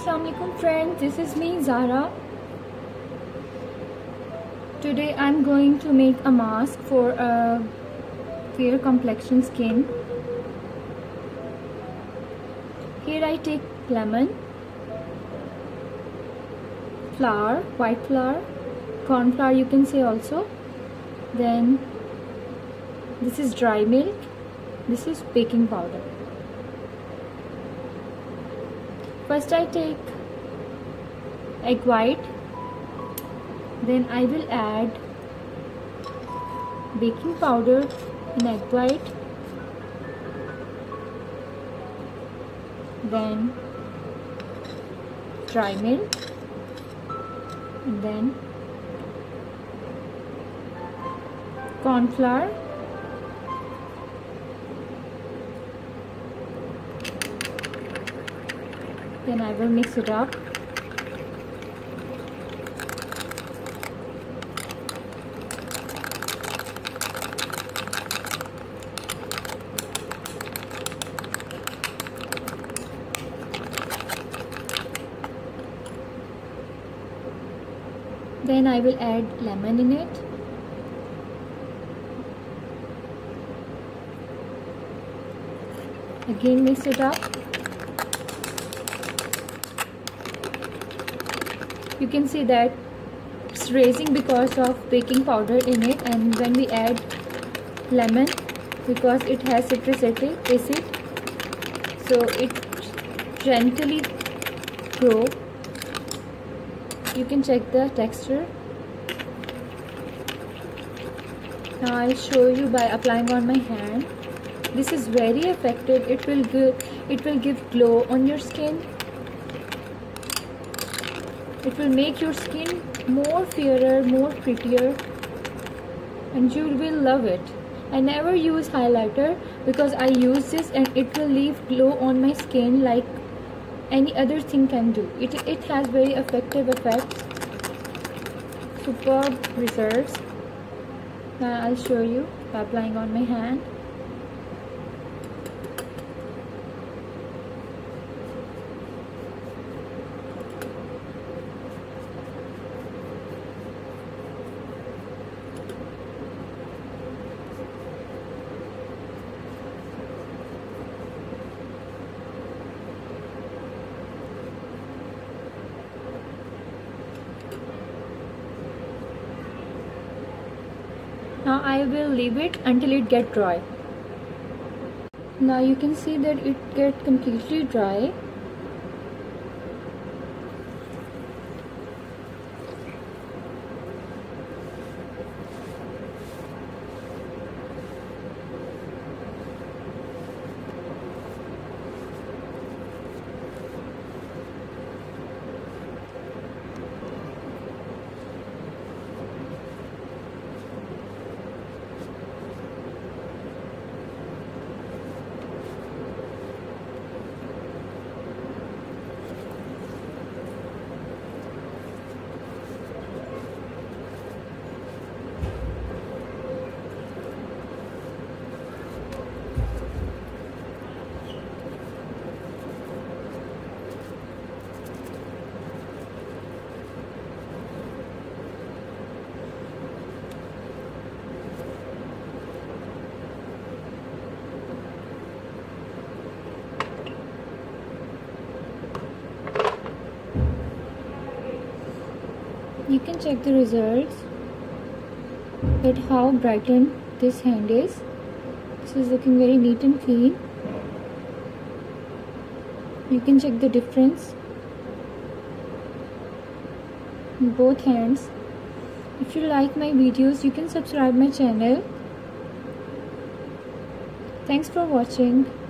Assalamualaikum friends, this is me Zara. Today I'm going to make a mask for a fair complexion skin. Here I take lemon, flour, white flour, corn flour you can say also. Then this is dry milk, this is baking powder. First I take egg white, then I will add baking powder in egg white, then dry milk, and then corn flour, then I will mix it up. Then I will add lemon in it. Again mix it up. You can see that it's raising because of baking powder in it, and when we add lemon, because it has citric acid, so it gently grow. You can check the texture. Now I'll show you by applying on my hand. This is very effective. It will give glow on your skin. It will make your skin more fairer, more prettier, and you will love it. I never use highlighter because I use this and it will leave glow on my skin like any other thing can do. It has very effective effects, superb results. Now I'll show you by applying on my hand. Now I will leave it until it gets dry. Now you can see that it gets completely dry. You can check the results, at how brightened this hand is. This is looking very neat and clean. You can check the difference in both hands. If you like my videos, you can subscribe my channel. Thanks for watching.